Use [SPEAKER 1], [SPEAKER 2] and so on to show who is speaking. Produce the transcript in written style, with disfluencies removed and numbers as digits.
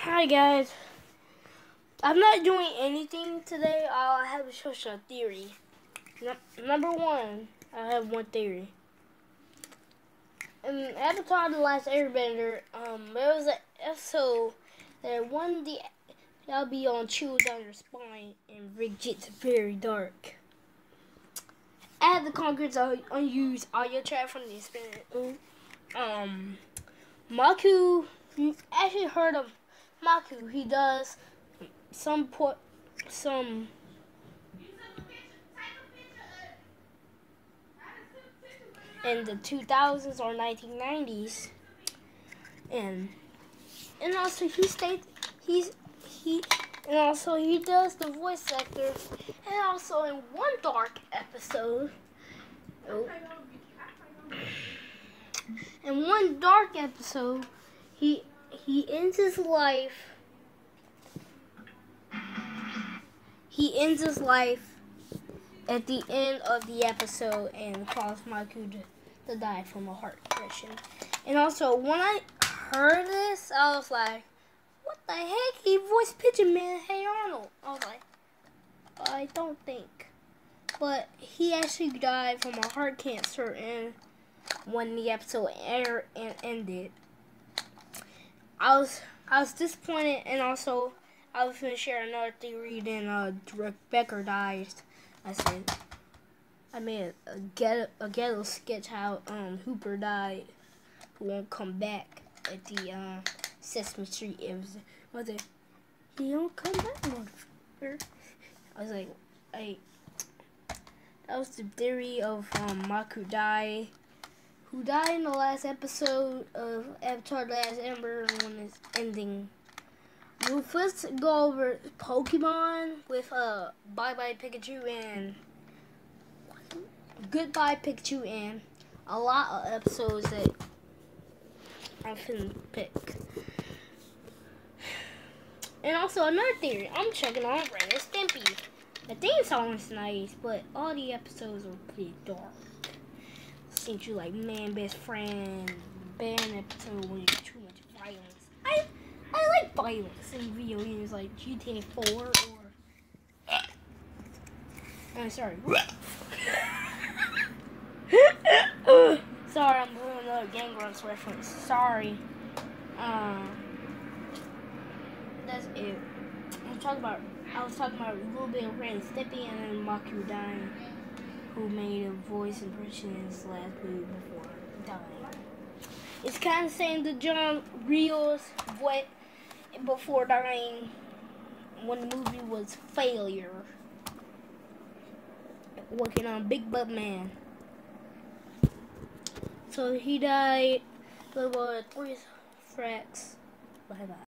[SPEAKER 1] Hi guys, I'm not doing anything today. I have just a theory. Number one, I have one theory. In Avatar: The Last Airbender, there was an episode that that'll be on Chew Down Your Spine and Rick Jit's very dark. Add the Conqueror's unused audio track from the experiment. Maku, you actually heard of Maku. He does some in the 2000s or 1990s, and also he does the voice actor, and also in one dark episode. In one dark episode, he ends his life. He ends his life at the end of the episode and caused Maku to die from a heart depression. And also, when I heard this, I was like, what the heck? He voiced Pigeon Man, Hey Arnold. I was like, I don't think. But he actually died from a heart cancer and when the episode aired and ended. I was disappointed, and also I was gonna share another theory. Then Becker dies. I made a ghetto sketch how Hooper died, who won't come back at the Sesame Street episode. He don't come back, motherfucker. I was like, that was the theory of Maku die. Who died in the last episode of Avatar: The Last Ember when it's ending. We'll first go over Pokemon with Bye Bye Pikachu and Goodbye Pikachu and a lot of episodes that I can pick. And also another theory, I'm checking on Ren and Stimpy. The theme song is nice, but all the episodes are pretty dark. Since you like Man Best Friend, ban episode when there's too much violence. I like violence in video games like GTA 4 or I'm sorry. Sorry, I'm doing another Gang Grunts reference. Sorry. That's it. I was talking about a little bit of Ren and Stimpy and then Maku dying, who made a voice impression in his last movie before dying. It's kind of saying the John Rios voice before dying when the movie was failure. Working on Big Butt Man. So he died. There were 3 fracks. Bye bye.